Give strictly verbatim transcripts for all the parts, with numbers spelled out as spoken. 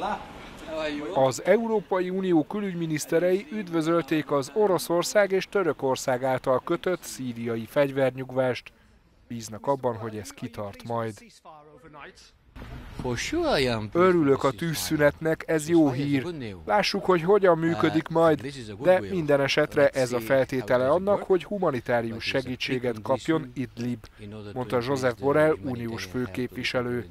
Az Európai Unió külügyminiszterei üdvözölték az Oroszország és Törökország által kötött szíriai fegyvernyugvást. Bíznak abban, hogy ez kitart majd. Örülök a tűzszünetnek, ez jó hír. Lássuk, hogy hogyan működik majd, de minden esetre ez a feltétele annak, hogy humanitárius segítséget kapjon Idlib, mondta Josep Borrell uniós főképviselő.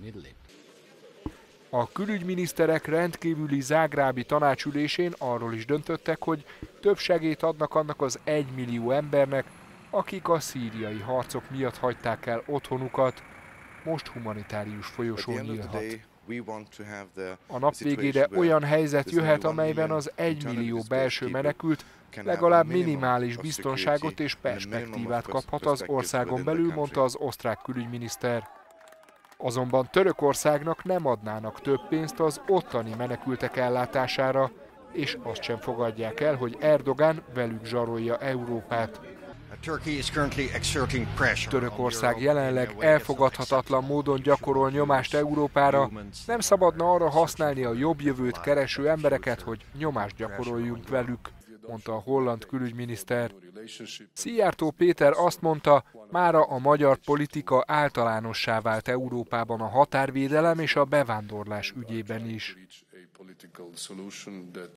A külügyminiszterek rendkívüli zágrábi tanácsülésén arról is döntöttek, hogy több segélyt adnak annak az egymillió embernek, akik a szíriai harcok miatt hagyták el otthonukat. Most humanitárius folyosó nyílhat. A nap végére olyan helyzet jöhet, amelyben az egymillió belső menekült legalább minimális biztonságot és perspektívát kaphat az országon belül, mondta az osztrák külügyminiszter. Azonban Törökországnak nem adnának több pénzt az ottani menekültek ellátására, és azt sem fogadják el, hogy Erdogan velük zsarolja Európát. Törökország jelenleg elfogadhatatlan módon gyakorol nyomást Európára, nem szabadna arra használni a jobb jövőt kereső embereket, hogy nyomást gyakoroljunk velük, mondta a holland külügyminiszter. Szijjártó Péter azt mondta, mára a magyar politika általánossá vált Európában a határvédelem és a bevándorlás ügyében is.